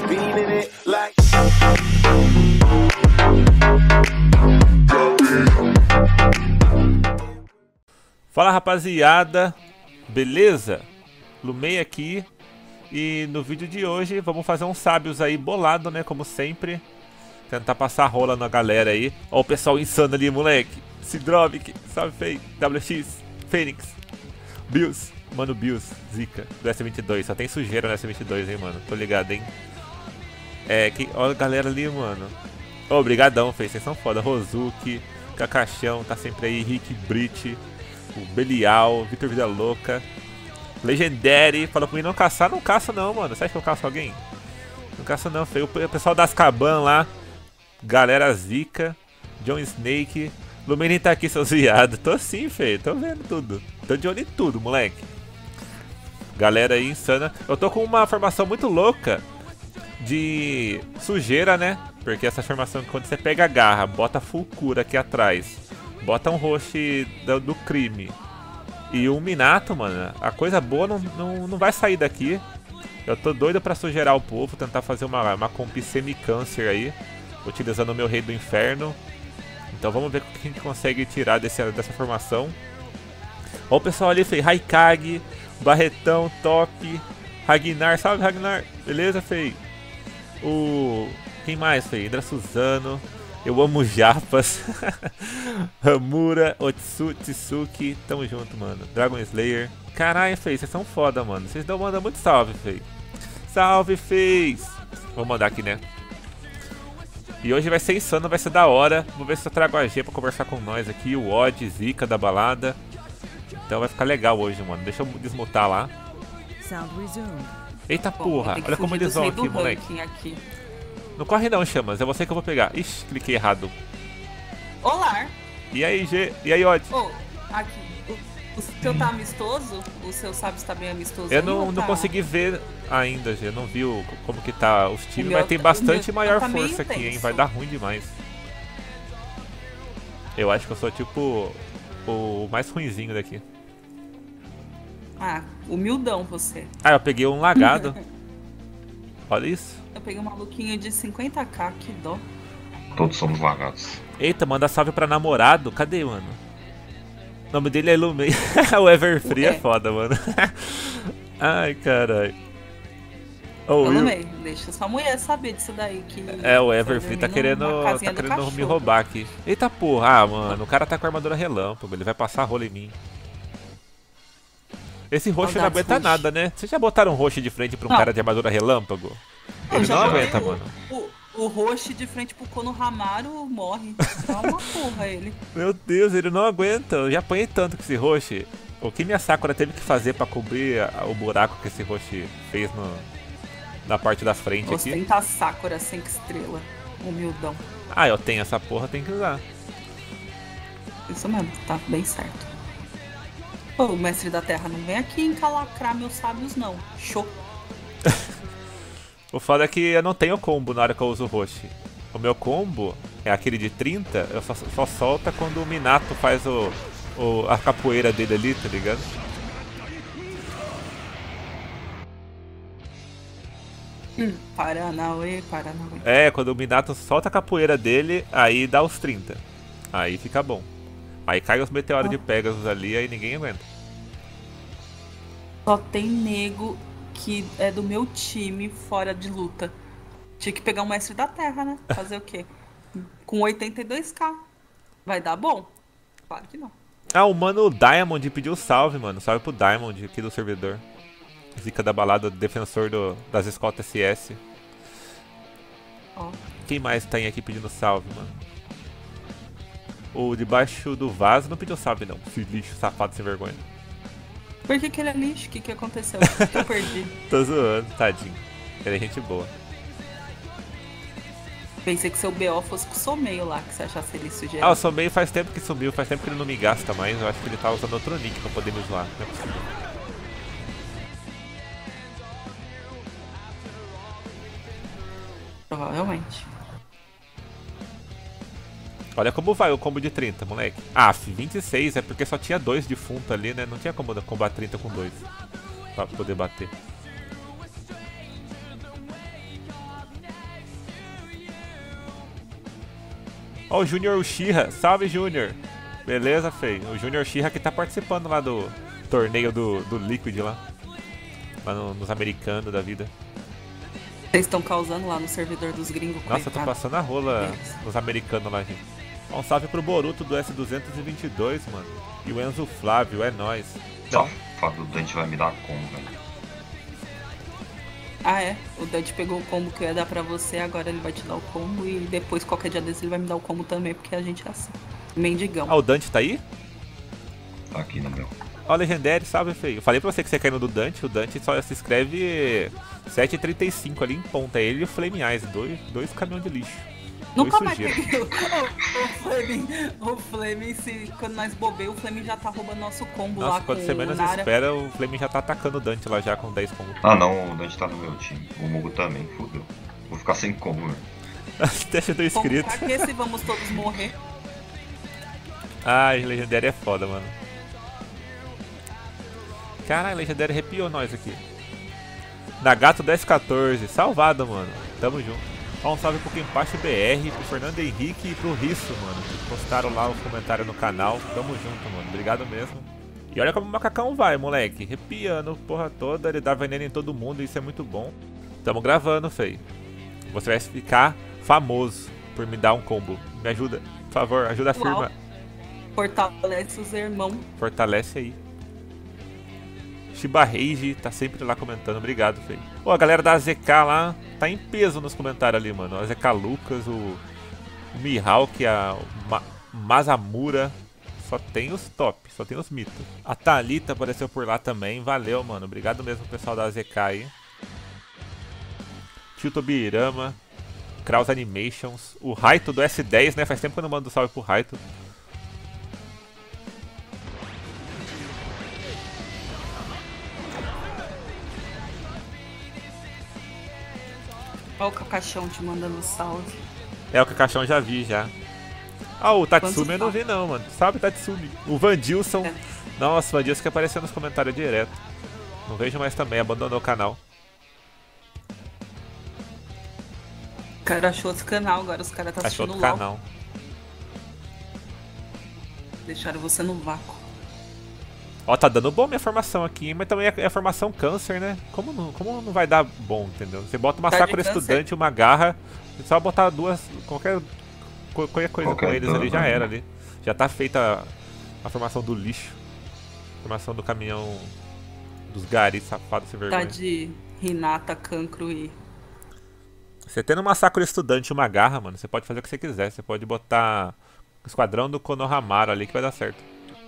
beaming it like. Fala rapaziada, beleza? Lumei aqui e no vídeo de hoje vamos fazer uns sábios aí bolado, né, como sempre. Tentar passar rola na galera aí. Ó o pessoal insano ali, moleque. Sidrovic, salve Fei, WX, Fênix, Bills, mano Bills, Zica, do S22. Só tem sujeira no S22, hein, mano, tô ligado, hein. Olha a galera ali, mano. Obrigadão, Fei, vocês são foda. Rozuki, Kakachão, tá sempre aí, Rick Brit, o Belial, Vitor Vida Louca, Legendary, falou comigo não caçar, não caça não, mano. Você acha que eu caço alguém? Não caça não, feio. O pessoal das Caban lá, galera Zica, John Snake, Lumeni tá aqui, seus viados. Tô sim, feio, tô vendo tudo. Tô de olho em tudo, moleque. Galera aí insana. Eu tô com uma formação muito louca de sujeira, né? Porque essa formação, quando você pega a garra, bota full cura aqui atrás, bota um roche do crime e um Minato, mano, a coisa boa não vai sair daqui. Eu tô doido pra sujeirar o povo, tentar fazer uma comp semi-câncer aí, utilizando o meu Rei do Inferno. Então vamos ver o que a gente consegue tirar dessa formação. Ó o pessoal ali, Fei, Raikage, Barretão, Top, Ragnar, salve Ragnar, beleza, Fei? Quem mais, Fei? Indra Suzano, eu amo Japas, Hamura, Otsu, Tsuki, tamo junto, mano. Dragon Slayer. Caralho, Fei, vocês são foda, mano. Vocês não mandam muito salve, Fei. Salve, Fei! Vou mandar aqui, né? E hoje vai ser insano, vai ser da hora. Vou ver se eu trago a G pra conversar com nós aqui. O Odd, Zika da balada. Então vai ficar legal hoje, mano. Deixa eu desmutar lá. Eita porra, olha como eles vão aqui, moleque. Aqui. Não corre não, Chamas, é você que eu vou pegar. Ixi, cliquei errado. Olá. E aí, G? E aí, Odd? Oh, aqui. O seu tá amistoso? O seu sabe está bem amistoso? Eu não consegui ver ainda, G. Eu não vi como que tá os times, mas tem bastante maior força aqui, hein? Vai dar ruim demais. Eu acho que eu sou tipo o mais ruinzinho daqui. Ah, humildão você. Ah, eu peguei um lagado. Olha isso. Eu peguei um maluquinho de 50k, que dó. Todos somos lagados. Eita, manda salve pra namorado. Cadê, mano? O nome dele é Lumei. O Everfree é foda, mano. Ai, caralho. Lumei, deixa sua mulher saber disso daí. Que o Everfree tá querendo me roubar aqui. Eita porra, mano, o cara tá com a armadura relâmpago. Ele vai passar rola em mim. Esse roxo não aguenta nada, né? Vocês já botaram um roxo de frente pra um cara de armadura relâmpago? Ele não aguenta, mano. O roxo de frente pro Konohamaru morre. Calma, porra, ele. Meu Deus, ele não aguenta. Eu já apanhei tanto com esse roxo. O que minha Sakura teve que fazer pra cobrir o buraco que esse roxo fez na parte da frente aqui? Ostenta Sakura 5 estrelas. Humildão. Ah, eu tenho essa porra, tem que usar. Isso mesmo, tá bem certo. Pô, o mestre da terra não vem aqui encalacrar meus sábios, não. Show. O foda é que eu não tenho combo na hora que eu uso o Roshi. O meu combo é aquele de 30, eu só solta quando o Minato faz a capoeira dele ali, tá ligado? Paranauê. Quando o Minato solta a capoeira dele, aí dá os 30. Aí fica bom. Aí cai os meteoros de Pegasus ali, aí ninguém aguenta. Só tem nego que é do meu time fora de luta. Tinha que pegar um mestre da terra, né? Fazer o quê? Com 82k. Vai dar bom? Claro que não. Ah, o mano Diamond pediu salve, mano. Salve pro Diamond aqui do servidor. Zica da balada, defensor das escoltas SS. Quem mais tem aqui pedindo salve, mano? O debaixo do vaso não pediu salve, não. Esse lixo safado sem vergonha. Por que ele é lixo? O que aconteceu? O que eu perdi? Tô zoando, tadinho. Ele é gente boa. Pensei que seu BO fosse com o Someio lá, que você achasse ele sujeito. Ah, o Someio faz tempo que sumiu, faz tempo que ele não me gasta mais. Eu acho que ele tá usando outro nick pra poder me zoar. Não é possível. Provavelmente. Olha como vai o combo de 30, moleque. Ah, 26 é porque só tinha 2 defunto ali, né? Não tinha como combater 30 com 2 pra poder bater. Ó o Junior Uchiha. Salve, Junior. Beleza, feio. O Junior Uchiha que tá participando lá do torneio do Liquid lá. Lá nos americanos da vida. Vocês estão causando lá no servidor dos gringos. Nossa, eu tô coitado. passando a rola nos americanos lá, gente. Um salve pro Boruto do S222, mano. E o Enzo Flávio, é nóis. Safado, o Dante vai me dar como, velho. Ah, é? O Dante pegou o combo que eu ia dar pra você, agora ele vai te dar o combo e depois, qualquer dia desse, ele vai me dar o combo também, porque a gente é assim. Mendigão. Ah, o Dante tá aí? Tá aqui no meu. Ó, o Legendary, salve, feio. Eu falei pra você que você caiu no do Dante. O Dante só se escreve 7,35 ali em ponta. Ele e o Flame Eyes, dois caminhões de lixo. Nunca dois mais sujeiros. peguei o Flaming, quando nós bobeia, o Flaming já tá roubando nosso combo lá Nossa, com quando você menos o Nara. espera, o Flame já tá atacando o Dante lá já com 10 combos. Ah não, o Dante tá no meu time. O Mogo também, fodeu. Vou ficar sem como, velho. Deixa do inscrito. Pra que se vamos todos morrer? Ai, Legendary é foda, mano. Caralho, Legendary arrepiou nós aqui. Nagato 1014, salvado, mano. Tamo junto. Ó, um salve pro Kempachi BR, pro Fernando Henrique e pro Risso, mano. Que postaram lá os comentários no canal. Tamo junto, mano. Obrigado mesmo. E olha como o macacão vai, moleque. Arrepiando, porra toda. Ele dá veneno em todo mundo, isso é muito bom. Tamo gravando, feio. Você vai ficar famoso por me dar um combo. Me ajuda, por favor, ajuda a firma. Fortalece os irmãos. Fortalece aí. Shiba Rage tá sempre lá comentando, obrigado, feio. Pô, a galera da AZK lá tá em peso nos comentários ali, mano. A AZK Lucas, o Mihawk, o Mazamura. Só tem os top, só tem os mitos. A Thalita apareceu por lá também, valeu, mano. Obrigado mesmo, pessoal da AZK aí. Tio Tobirama, Kraus Animations, o Raito do S10, né? Faz tempo que eu não mando salve pro Raito. Olha o Cacaxão te mandando salve. É, o Cacaxão já vi, já. Ah, o Tatsumi Quantos eu não vi não, mano. Sabe, Tatsumi? O Vandilson. É. Nossa, o Vandilson que apareceu nos comentários direto. Não vejo mais também, abandonou o canal. O cara achou outro canal, agora os caras tá Achou assistindo outro LOL. canal. Deixaram você no vácuo. Ó, tá dando bom minha formação aqui, hein? Mas também é formação câncer, né? Como não vai dar bom, entendeu? Você bota uma Tá de Sakura câncer. Estudante e uma Garra, é só botar duas, qualquer coisa Qualquer com eles ali dano, já né? era ali. Já tá feita a formação do lixo. Formação do caminhão dos garis safados sem Tá vergonha. de Hinata, Cancro e... Você tendo uma Sakura Estudante e uma Garra, mano, você pode fazer o que você quiser. Você pode botar o esquadrão do Konohamaru ali que vai dar certo.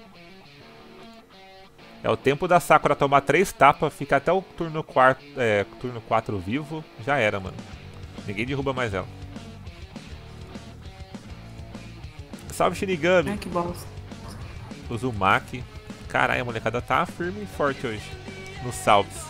É o tempo da Sakura tomar 3 tapas, fica até o turno 4 vivo, já era, mano. Ninguém derruba mais ela. Salve, Shinigami! Ai, que bosta. O Uzumaki. Caralho, a molecada tá firme e forte hoje. Nos salves.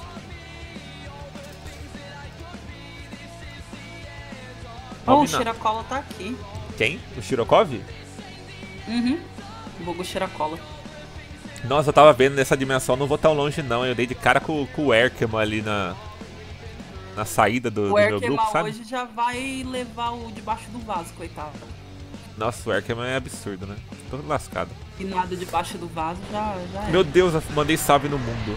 Oh, o Albina- Shiracola tá aqui. Quem? O Shirokov? Uhum. Bogo Shiracola. Nossa, eu tava vendo nessa dimensão, não vou tão longe não. Eu dei de cara com o Erkman ali na saída do O meu grupo, Erkema sabe? hoje já vai levar o debaixo do vaso, coitado. Nossa, o Erkman é absurdo, né? Todo lascado. E nada debaixo do vaso já é. Meu Deus, eu mandei salve no mundo.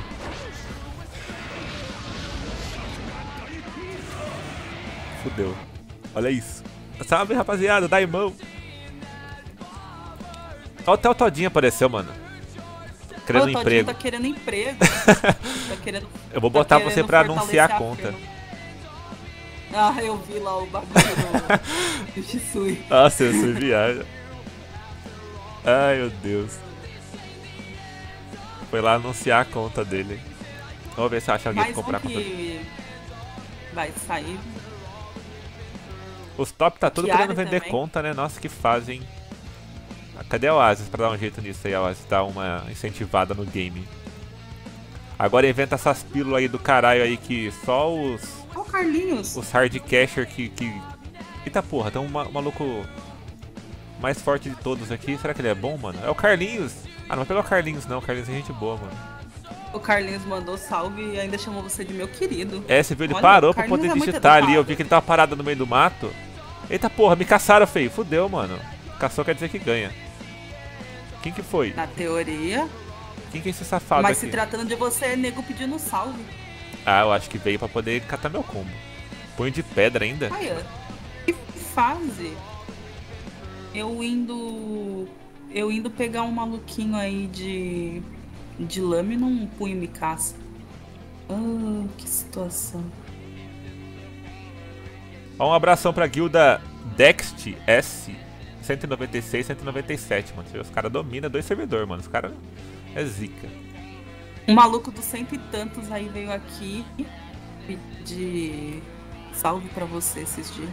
Fudeu. Olha isso. Salve, rapaziada, Daimão. Até o Todinho apareceu, mano. Querendo O Todinho emprego. tá querendo emprego. Tá querendo, Eu vou botar tá você querendo pra anunciar a fortalecer conta. firma. Ah, eu vi lá o bagulho do Shisui. Nossa, eu sou viagem. Ai, meu Deus. Foi lá anunciar a conta dele. Vamos ver se acha alguém pra Mais comprar um a conta dele. que vai sair. Os top tá tudo Chiari querendo vender também. conta, né? Nossa, que fazem. Cadê a Oasis pra dar um jeito nisso aí, a Oasis? Dar uma incentivada no game. Agora inventa essas pílulas aí do caralho aí que só os Ó, o Carlinhos. hardcasher que... Eita porra, tem um maluco mais forte de todos aqui. Será que ele é bom, mano? É o Carlinhos. Ah, não vai pegar o Carlinhos não, o Carlinhos é gente boa, mano. O Carlinhos mandou salve e ainda chamou você de meu querido. É, você viu, ele Olha, parou o pra Carlinhos poder é muito digitar ali, eu educado. vi que ele tava parado no meio do mato. Eita porra, me caçaram, feio. Fudeu, mano. Caçou quer dizer que ganha. Quem que foi? Na teoria. Quem que é esse safado Mas aqui? se tratando de você, é nego pedindo salve. Ah, eu acho que veio pra poder catar meu combo. Punho de pedra ainda. Ai, que fase. Eu indo pegar um maluquinho aí de lâmina, um punho me caça. Ah, que situação. Ó, um abração pra guilda Dext S 196, 197, mano. Os caras dominam 2 servidores, mano. Os caras é zica. Um maluco dos cento e tantos aí veio aqui pedir salve pra você esses dias.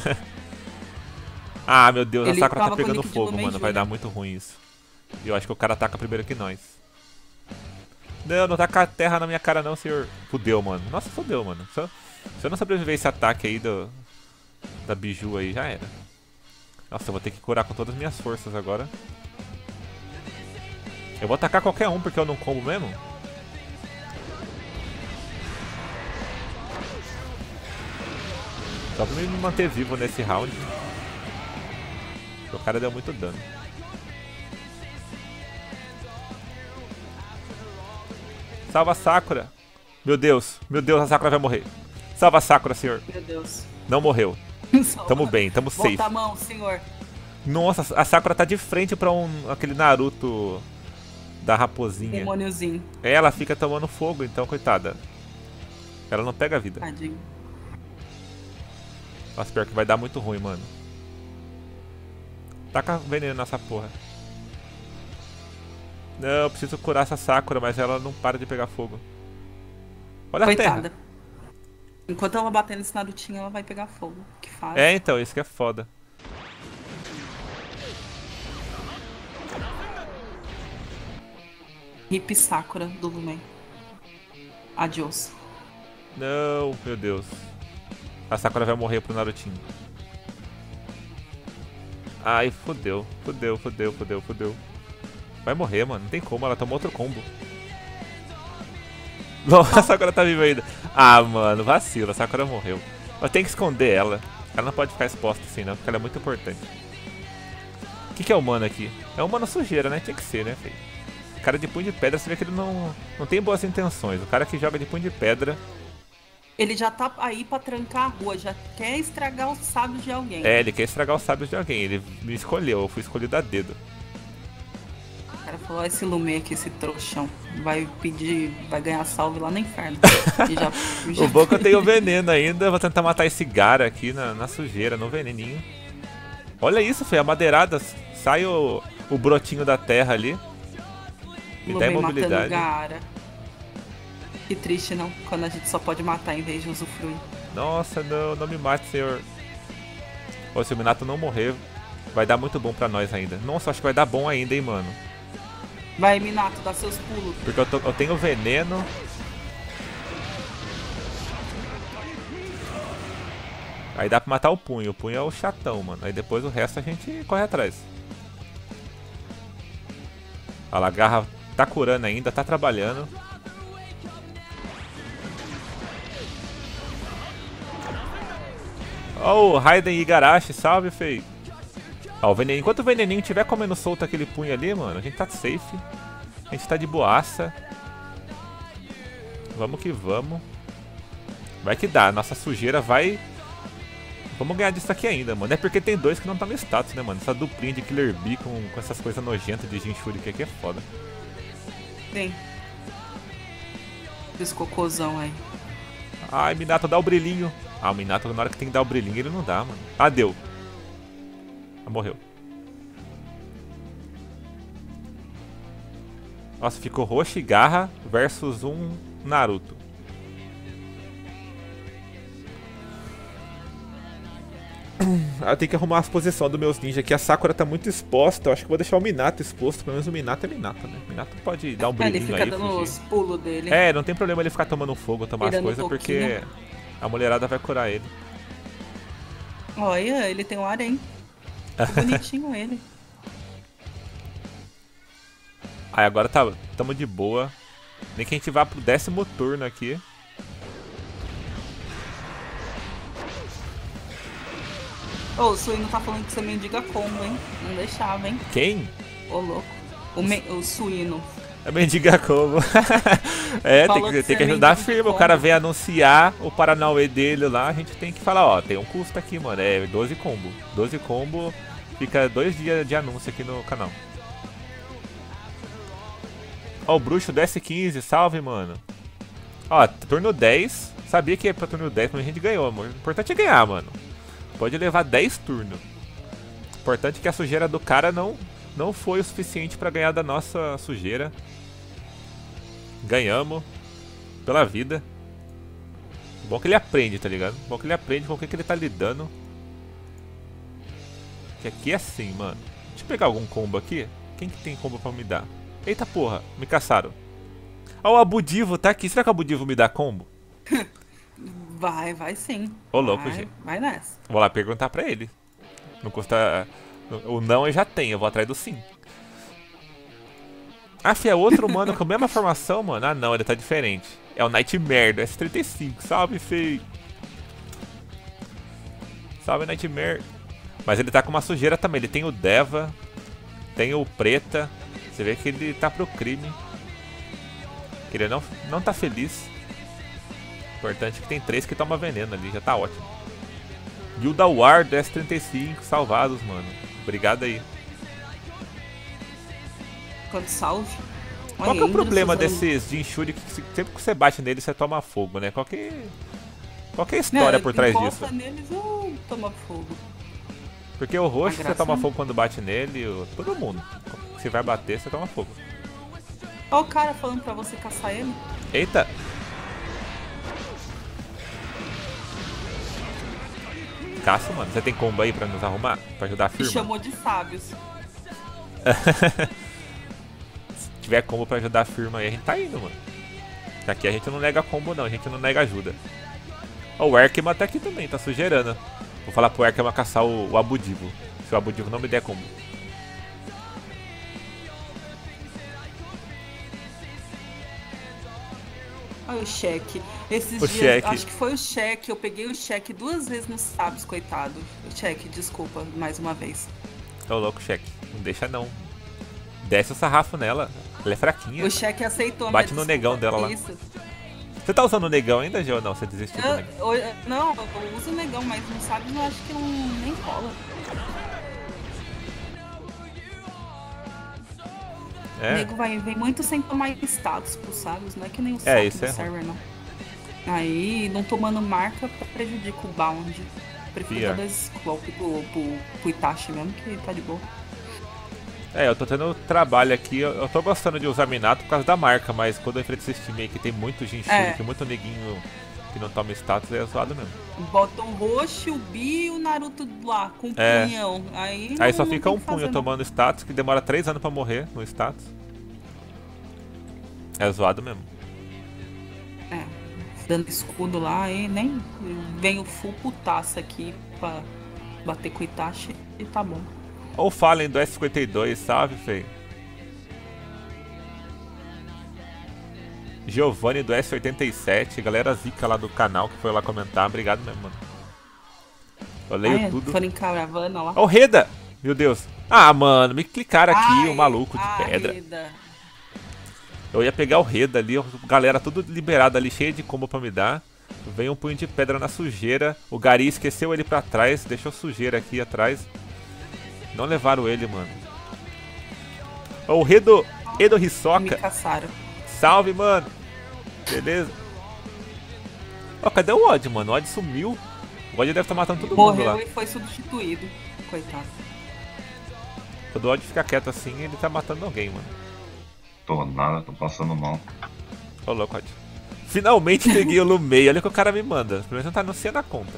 Ah, meu Deus, Ele a Sakura tá tava com pegando nick de fogo, Lumei mano. Vai Júnior. dar muito ruim isso. E eu acho que o cara ataca primeiro que nós. Não, não taca a terra na minha cara não, senhor. Fudeu, mano. Nossa, fudeu, mano. Se eu não sobreviver esse ataque aí da Biju aí, já era. Nossa, eu vou ter que curar com todas as minhas forças agora. Eu vou atacar qualquer um porque eu não combo mesmo. Só pra me manter vivo nesse round. O cara deu muito dano. Salva a Sakura. Meu Deus, a Sakura vai morrer. Salva a Sakura, senhor. Meu Deus. Não morreu. Tamo bem, tamo safe. Bota a mão, senhor. Nossa, a Sakura tá de frente pra aquele Naruto da raposinha. Demôniozinho. Ela fica tomando fogo, então, coitada. Ela não pega a vida. Tadinho. Nossa, pior que vai dar muito ruim, mano. Taca veneno nessa porra. Não, eu preciso curar essa Sakura, mas ela não para de pegar fogo. Olha a Coitada. terra. Enquanto ela bater nesse Narutinho, ela vai pegar fogo. Que faz? É, então, isso que é foda. Hip Sakura do Lumei. Adiós. Não, meu Deus. A Sakura vai morrer pro Narutinho. Ai, fodeu. Fodeu. Vai morrer, mano. Não tem como, ela tomou outro combo. Nossa, a Sakura tá viva ainda. Ah, mano, vacila. A Sakura morreu. Eu tenho que esconder ela. Ela não pode ficar exposta assim, não, porque ela é muito importante. O que é o mano aqui? É um mano sujeira, né? Tinha que ser, né, feio? Cara de punho de pedra, você vê que ele não tem boas intenções. O cara que joga de punho de pedra... Ele já tá aí pra trancar a rua, já quer estragar os sábios de alguém. É, ele quer estragar os sábios de alguém. Ele me escolheu, eu fui escolhido a dedo. O cara falou, esse Lumei aqui, esse trouxão, vai ganhar salve lá no inferno. E já O bom é que eu tenho veneno ainda. Vou tentar matar esse Gara aqui na sujeira, no veneninho. Olha isso, feio, a madeirada. Sai o brotinho da terra ali. Me dá Lumei matando imobilidade. Gaara. Que triste, não? Quando a gente só pode matar em vez de usufruir. Nossa, não me mate, senhor. Ô, se o Minato não morrer, vai dar muito bom pra nós ainda. Nossa, acho que vai dar bom ainda, hein, mano. Vai, Minato, dá seus pulos. Porque eu tenho veneno. Aí dá pra matar o punho. O punho é o chatão, mano. Aí depois o resto a gente corre atrás. Olha lá, a garra tá curando ainda, tá trabalhando. Ó, o Raiden Igarashi, salve, feio. Ó, enquanto o veneninho estiver comendo solto aquele punho ali, mano, a gente tá safe. A gente tá de boaça. Vamos que vamos. Vai que dá, nossa sujeira vai... Vamos ganhar disso aqui ainda, mano. É porque tem dois que não tá no status, né, mano? Essa duplinha de Killer Bee com essas coisas nojentas de Jinchuri aqui é foda. Vem. Esse cocôzão aí. Ai, Minato, dá o brilhinho. Ah, o Minato, na hora que tem que dar o brilhinho, ele não dá, mano. Ah, deu. Ah, morreu. Nossa, ficou Roshigarra versus um Naruto. Eu tenho que arrumar as posições dos meus ninjas aqui. A Sakura tá muito exposta. Eu acho que vou deixar o Minato exposto. Pelo menos o Minato é Minato, né? O Minato pode dar um Ele brilhinho fica aí, dando fugir. os pulos dele. É, não tem problema ele ficar tomando fogo, tomar as Tirando coisas, porque a mulherada vai curar ele. Olha, ele tem um harém. Que bonitinho ele. Aí agora tamo de boa. Nem que a gente vá pro 10º turno aqui. Ô, o Suíno tá falando que você mendiga combo, hein? Não deixava, hein? Quem? Ô, louco. O Suíno. É mendiga como. É, Falou que tem você que é ajudar a mendigo firma. O como. cara vem anunciar o Paranauê dele lá, a gente tem que falar, ó, tem um custo aqui, mano. É 12 combo. 12 combo, fica 2 dias de anúncio aqui no canal. Ó, o bruxo do S15, salve, mano. Ó, turno 10. Sabia que ia pra turno 10, mas a gente ganhou, amor. O importante é ganhar, mano. Pode levar 10 turnos. O importante é que a sujeira do cara não foi o suficiente pra ganhar da nossa sujeira. Ganhamos. Pela vida. Bom que ele aprende, tá ligado? Bom que ele aprende com o que ele tá lidando. Que aqui é assim, mano. Deixa eu pegar algum combo aqui. Quem que tem combo pra me dar? Eita porra, me caçaram. Ó, o Abudivo tá aqui. Será que o Abudivo me dá combo? Vai sim. Ô, louco, vai, gente. vai nessa. Vou lá perguntar pra ele. Não custa... O não eu já tenho, eu vou atrás do sim. Ah, é outro mano com a mesma formação, mano. Ah, não, ele tá diferente. É o Nightmare do S35. Salve, feio. Salve, Nightmare. Mas ele tá com uma sujeira também. Ele tem o Deva. Tem o Preta. Você vê que ele tá pro crime. Que ele não tá feliz. Importante que tem 3 que toma veneno ali. Já tá ótimo. Guilda War do S35. Salvados, mano. Obrigado aí. Quando salve. Qual que é o problema desses de Jinchuri que sempre que você bate nele você toma fogo, né? Qual que é a história por trás disso? Neles ou toma fogo. Porque o roxo A você toma graça- fogo quando bate nele, todo mundo. Se vai bater, você toma fogo. Olha o cara falando pra você caçar ele. Eita! Caça, mano. Você tem combo aí pra nos arrumar? Pra ajudar a Me firma? chamou de sábios. Se tiver combo pra ajudar a firma aí, a gente tá indo, mano. Aqui a gente não nega combo não, a gente não nega ajuda. Ó, o Erkema tá aqui também, tá sujeirando. Vou falar pro Erkema caçar o Abudivo. Se o Abudivo não me der combo. Olha o cheque. Esses O dias, cheque. acho que foi o cheque. Eu peguei o cheque 2 vezes nos sábios, coitado. O cheque, desculpa, mais uma vez. Ô louco, cheque. Não deixa não. Desce o sarrafo nela. Ela é fraquinha. O cheque aceitou a Bate minha no negão desculpa. dela lá. Isso. Você tá usando o negão ainda, Gê, ou não? Você desistiu do negão? Não, eu uso o negão, mas não sabe, eu acho que não, nem rola. O É? nego vem muito sem tomar status pros sábios, não é que nem o É, saco isso do é ruim. server, não. Aí, não tomando marca, prejudica o bound. Prefiro Pior. dar 2 clock pro Itachi mesmo, que tá de boa. É, eu tô tendo trabalho aqui, eu tô gostando de usar Minato por causa da marca, mas quando eu enfrento esse time aí que tem muito Jinchuri, É. que muito neguinho que não toma status, é zoado mesmo. Bota o Roshi, o Bi e o Naruto lá, com o É. punhão. Aí, Aí só não fica tem um o que fazer, punho não. tomando status, que demora 3 anos pra morrer no status. É zoado mesmo. É, dando escudo lá e nem vem o full putaça aqui pra bater com o Itachi e tá bom. Ou Fallen do S52, salve, feio. Giovanni do S87, galera zica lá do canal que foi lá comentar, obrigado mesmo, mano. Eu leio tudo. Foram em caravana lá. Ó o Reda! Meu Deus. Ah, mano, me clicaram aqui, Ai, o maluco de pedra. Reda. Eu ia pegar o Reda ali, galera tudo liberado ali, cheio de combo pra me dar. Vem um punho de pedra na sujeira. O Gari esqueceu ele pra trás, deixou sujeira aqui atrás. Não levaram ele, mano. Ó, o Edo Me Hisoka. caçaram. Salve, mano. Beleza. Ó, cadê o Odd, mano? O Odd sumiu. O Odd deve estar matando todo mundo Morreu lá. e foi substituído. Coitado. Quando o Odd fica quieto assim, ele tá matando alguém, mano. Tô nada, tô passando mal. Ô, louco, Odd. Finalmente peguei o Lumei. Olha o que o cara me manda. Pelo menos não tá anunciando a conta.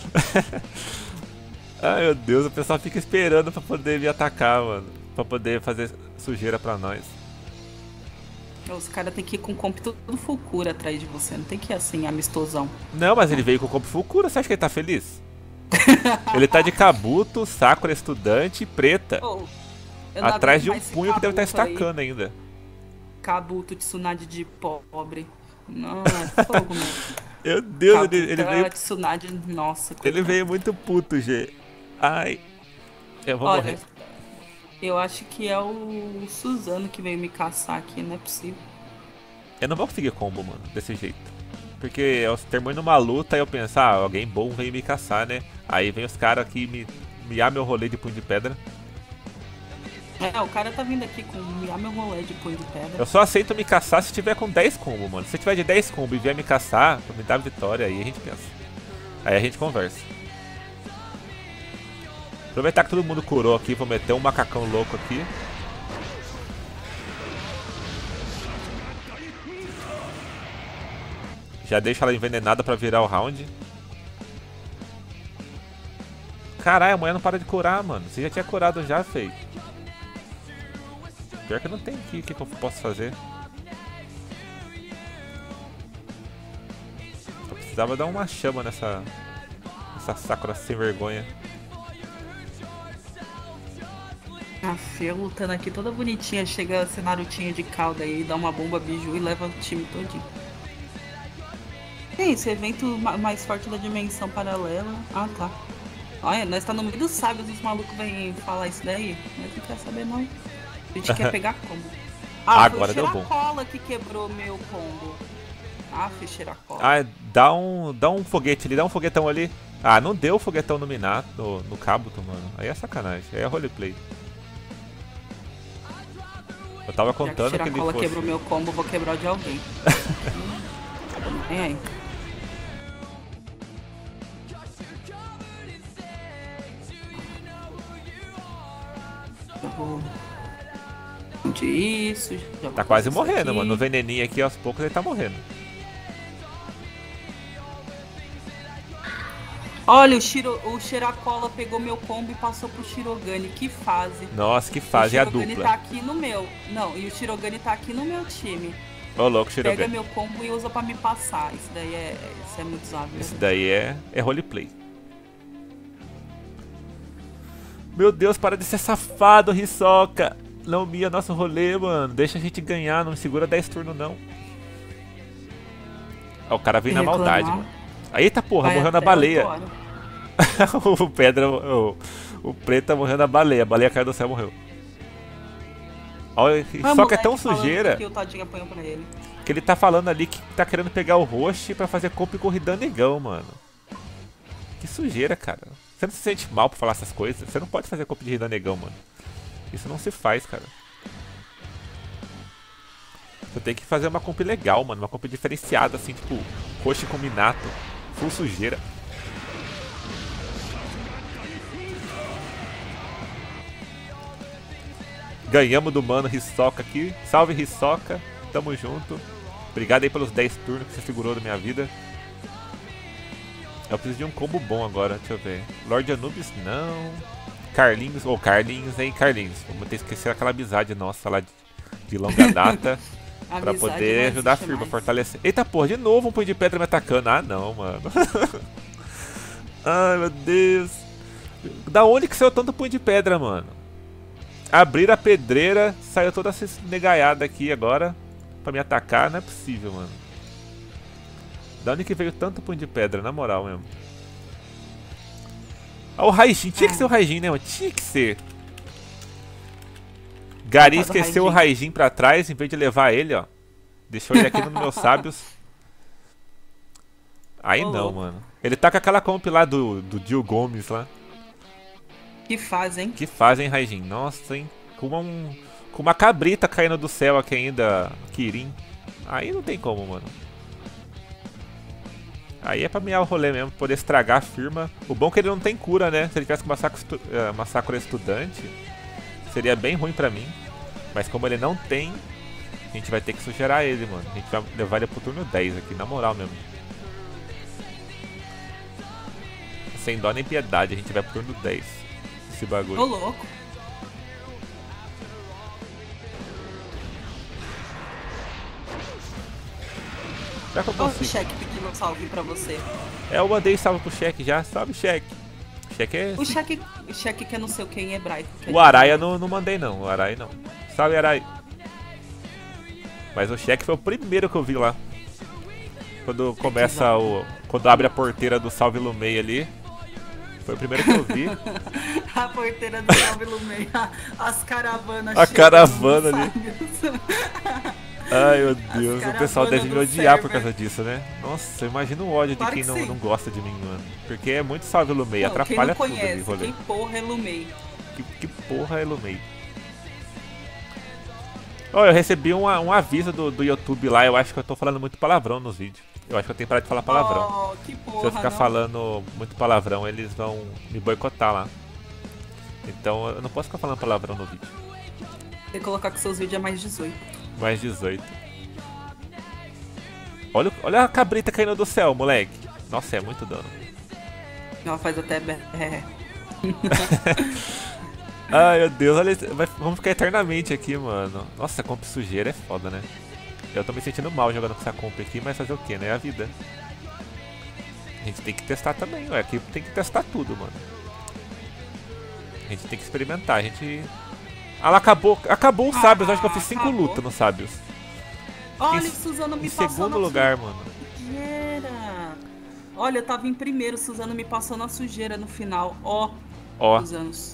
Ai, meu Deus. O pessoal fica esperando pra poder me atacar, mano. Pra poder fazer sujeira pra nós. Os caras têm que ir com o comp tudo full cura atrás de você. Não tem que ir assim, amistosão. Não, mas ele veio com o combo Fucura. Você acha que ele tá feliz? Ele tá de Kabuto, Sakura Estudante e Preta. Oh, eu não Atrás aguento de um mais esse punho que deve estar Kabuto aí. estacando ainda. Kabuto, Tsunade de pobre. Não, é fogo mesmo. Meu Deus, Kabuto, ele veio. Tsunade, nossa. Ele coitado. veio muito puto, G. Ai. Eu vou Olha, morrer. eu acho que é o Suzano que veio me caçar aqui, não é possível. Eu não vou conseguir combo, mano, desse jeito. Porque eu termino uma luta e eu penso, ah, alguém bom veio me caçar, né? Aí vem os caras aqui me dar meu rolê de punho de pedra. É, o cara tá vindo aqui com miar meu rolê de punho de pedra. Eu só aceito me caçar se tiver com 10 combo, mano. Se tiver de 10 combo e vier me caçar, pra me dar vitória, aí a gente pensa. Aí a gente conversa. Aproveitar que todo mundo curou aqui, vou meter um macacão louco aqui. Já deixa ela envenenada pra virar o round. Caralho, a mulher não para de curar, mano. Você já tinha curado já, feio. Pior que não tem aqui o que eu posso fazer. Eu precisava dar uma chama nessa Sakura sem vergonha. A Fê lutando aqui toda bonitinha, chega a ser Narutinha de cauda aí, dá uma bomba biju e leva o time todinho. É isso, evento mais forte da dimensão paralela. Ah, tá. Olha, nós tá no meio dos sábios, os malucos vêm falar isso daí. Mas não quer saber não. A gente quer pegar combo. Ah, agora foi o deu bom. Xeracola que quebrou meu combo. Ah, foi Xeracola. Ah, dá um foguete ali, dá um foguetão ali. Ah, não deu foguetão no Minato, no Kabuto, mano. Aí é sacanagem, aí é roleplay. Eu tava contando que ele Xeracola fosse... quebrou meu combo, vou quebrar o de alguém. Vem aí. Isso, já Tá quase isso morrendo, aqui. mano. No veneninho aqui, aos poucos, ele tá morrendo. Olha, o Xeracola pegou meu combo e passou pro Shirogane. Que fase. Nossa, que fase a O Shirogane dupla. tá aqui no meu. Não, e o Shirogane tá aqui no meu time. Ô, louco, Pega Shirogane. meu combo e usa pra me passar. Isso é muito usado. Isso daí é roleplay. Meu Deus, para de ser safado, Hisoka. Não mia nosso rolê, mano. Deixa a gente ganhar, não segura 10 turnos, não. Ó, o cara vem na maldade, mano. Eita porra, Vai morreu na até baleia. 8 horas. O Pedra, o Preta morreu na baleia. A baleia caiu do céu e morreu. Olha, Mas só que é tão moleque falando sujeira Que o Tadinho apanhou pra ele. que ele tá falando ali que tá querendo pegar o Roshi pra fazer comp e corrida negão, mano. Que sujeira, cara. Você não se sente mal por falar essas coisas? Você não pode fazer comp de Ridan negão, mano. Isso não se faz, cara. Você tem que fazer uma comp legal, mano. Uma comp diferenciada, assim, tipo, Roshi com Minato. Full sujeira. Ganhamos do mano Hisoka aqui. Salve, Hisoka. Tamo junto. Obrigado aí pelos 10 turnos que você segurou da minha vida. Eu preciso de um combo bom agora, deixa eu ver. Lorde Anubis, não. Carlinhos, ou Carlinhos, hein, Carlinhos. Vamos ter que esquecer aquela amizade nossa lá de longa data. Pra poder ajudar a firma a fortalecer. Eita porra, de novo um punho de pedra me atacando. Ah não, mano. Ai meu Deus. Da onde que saiu tanto punho de pedra, mano? Abrir a pedreira, saiu toda essa negaiada aqui agora pra me atacar, não é possível, mano. Da onde que veio tanto punho de pedra, na moral mesmo. Ah, o Raijin, tinha que ser o Raijin, né, mano? Tinha que ser. Gari esqueceu o Raijin pra trás, em vez de levar ele, ó. Deixou ele aqui nos meus sábios. Aí não, mano. Ele tá com aquela comp lá do Gil Gomes lá. Que fazem? Que fazem, Raijin? Nossa, hein? Com uma cabrita caindo do céu aqui ainda, Kirin. Aí não tem como, mano. Aí é pra mear o rolê mesmo, poder estragar a firma. O bom é que ele não tem cura, né? Se ele tivesse com uma Sakura estudante, seria bem ruim pra mim. Mas como ele não tem, a gente vai ter que sujeirar ele, mano. A gente vai levar ele pro turno 10 aqui, na moral mesmo. Sem dó nem piedade, a gente vai pro turno 10. Esse bagulho. Ô louco. Será que eu Olha o consigo? cheque pedindo um salve pra você. É, eu mandei salve pro cheque já. Salve, cheque. Cheque é... O cheque que é não sei o que em hebraico. O Araia não mandei não, o Araia não. Salve, Araia. Mas o cheque foi o primeiro que eu vi lá. Quando começa o... Quando abre a porteira do Salve Lumei ali. Foi o primeiro que eu vi. A porteira do Salve Lumei. As caravanas. A chegando, caravana ali. sabe? Ai, meu Deus. O pessoal caravana deve me do odiar por server. causa disso, né? Nossa, imagina o ódio Claro de quem que sim. não gosta de mim, mano. Porque é muito Salve Lumei, Não, atrapalha quem não tudo ali, conhece, rolê. quem porra é Lumei? Que porra é Lumei? Oh, eu recebi um aviso do YouTube lá, eu acho que eu tô falando muito palavrão nos vídeos. Eu acho que eu tenho que parar de falar palavrão. Oh, que Se porra, eu ficar não. falando muito palavrão, eles vão me boicotar lá. Então eu não posso ficar falando palavrão no vídeo. Tem que colocar que seus vídeos é mais 18. Mais 18. Olha a cabrita caindo do céu, moleque. Nossa, é muito dano. Ela faz até... Ai, meu Deus, olha, vamos ficar eternamente aqui, mano. Nossa, comp sujeira é foda, né? Eu tô me sentindo mal jogando com essa comp aqui, mas fazer o que, né? É a vida. A gente tem que testar também, ué. Aqui tem que testar tudo, mano. A gente tem que experimentar, a gente... Ah, lá acabou o Sábios, acho que eu fiz 5 acabou. lutas no Sábios. Olha, Em- Suzano me Em passou segundo na lugar, mano. sujeira. Olha, eu tava em primeiro, Suzano me passou na sujeira no final. Ó, Ó, Suzanos.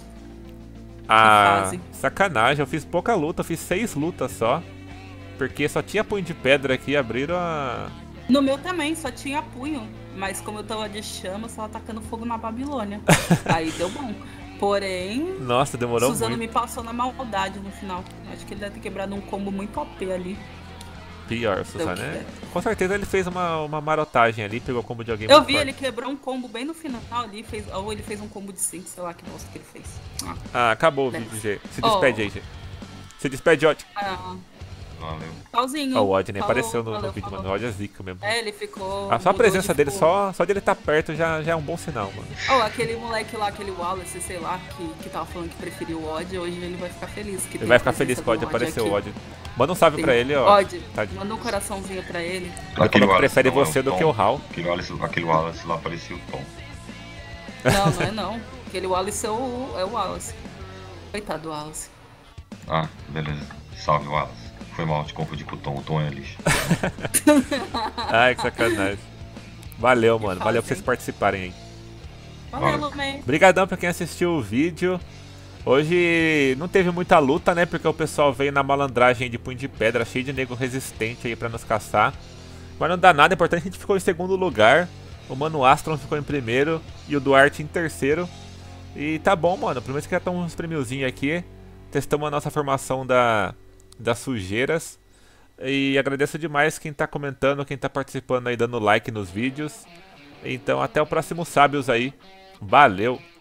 a fase. sacanagem, eu fiz pouca luta, eu fiz 6 lutas só. Porque só tinha punho de pedra aqui, abriram a... No meu também, só tinha punho. Mas como eu tava de chama, eu tava atacando fogo na Babilônia. Aí deu bom. Porém, Nossa, demorou Suzano muito. me passou na maldade no final. Acho que ele deve ter quebrado um combo muito OP ali. Pior, Suzano, que né? é. Com certeza ele fez uma marotagem ali, pegou o combo de alguém Eu muito vi, forte. ele quebrou um combo bem no final ali, ou ele fez um combo de 5, sei lá que bosta que ele fez. Ah, acabou o Beleza. vídeo, G. Se despede aí, G. Se despede, Odd. Valeu. Tchauzinho. Ó, o Odd nem Falou, apareceu no valeu, vídeo, falou. mano. O Odd é zica mesmo. É, ele ficou... Só a mudou presença de dele, cor. só de ele estar perto já é um bom sinal, mano. Oh, aquele moleque lá, aquele Wallace, sei lá, que tava falando que preferiu o Odd, hoje ele vai ficar feliz. Que Ele tem vai a ficar presença feliz com o do Odd, apareceu o aqui. Odd. Manda um salve Tem- pra ele, ó. Odd, Tadinho. manda um coraçãozinho pra ele. Ele falou que prefere não, é você do Tom. que o Hal. Aquele Wallace lá parecia o Tom. Não, não é não. Aquele Wallace é o Wallace. Coitado do Wallace. Ah, beleza. Salve, Wallace. Foi mal, te confundi com o Tom. O Tom é lixo. Ai, que sacanagem. Valeu, mano. Valeu por fase, vocês participarem aí. Valeu, Valeu. Lumei. Obrigadão pra quem assistiu o vídeo. Hoje não teve muita luta, né? Porque o pessoal veio na malandragem de punho de pedra, cheio de nego resistente aí pra nos caçar. Mas não dá nada, é importante a gente ficou em segundo lugar. O Mano Astron ficou em primeiro e o Duarte em terceiro. E tá bom, mano. Pelo menos que já estão uns prêmiozinhos aqui. Testamos a nossa formação das sujeiras. E agradeço demais quem tá comentando, quem tá participando aí, dando like nos vídeos. Então até o próximo Sábios aí. Valeu!